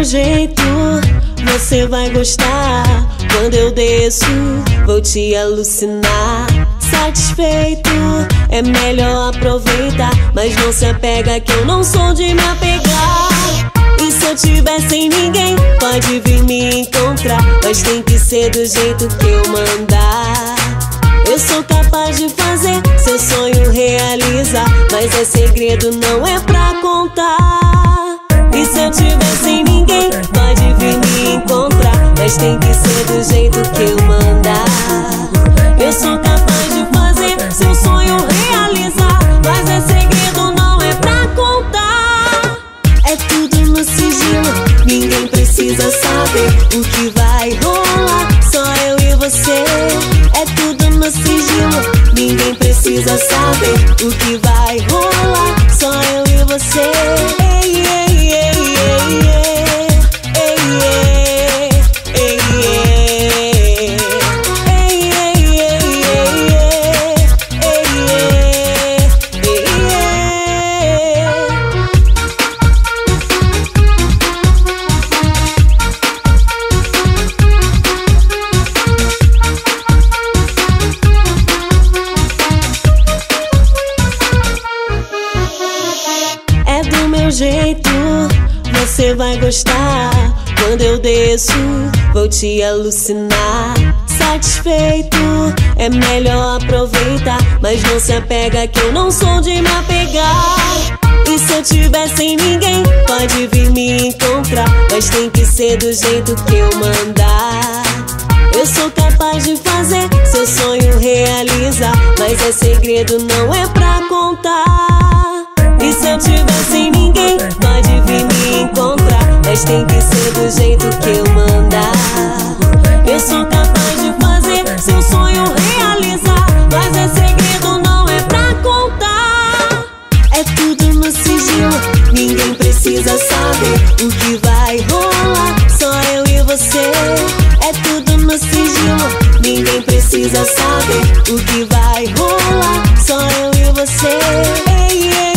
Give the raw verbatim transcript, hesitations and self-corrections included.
meu jeito, você vai gostar. Quando eu desço, vou te alucinar. Satisfeito, é melhor aproveitar, mas não se apega que eu não sou de me apegar. E se eu tiver sem ninguém, pode vir me encontrar, mas tem que ser do jeito que eu mandar. Eu sou capaz de fazer seu sonho realizar, mas é segredo, não é pra contar. E se eu tiver sem ninguém, pode vir me encontrar, mas tem que ser do jeito que eu mandar. Eu sou capaz de fazer seu sonho realizar, mas é segredo, não é pra contar. É tudo no sigilo, ninguém precisa saber o que vai rolar, só eu e você. É tudo no sigilo, ninguém precisa saber o que vai rolar, só eu e você. Ei, ei, ei, ei, ei, ei, ei, ei, ei, ei, ei, ei, ei. É do meu jeito, você vai gostar. Quando eu desço, vou te alucinar. Satisfeito, é melhor aproveitar, mas não se apega que eu não sou de me apegar. E se eu tiver sem ninguém, pode vir me encontrar, mas tem que ser do jeito que eu mandar. Eu sou capaz de fazer seu sonho realizar, mas é segredo, não é pra contar. E se eu tiver sem ninguém, pode vir me encontrar, mas tem que ser do jeito que eu mandar. Eu sou capaz de fazer seu sonho realizar, mas é segredo, não é pra contar. É tudo no sigilo, ninguém precisa saber o que vai rolar, só eu e você. É tudo no sigilo, ninguém precisa saber o que vai rolar, só eu e você. Ei, ei.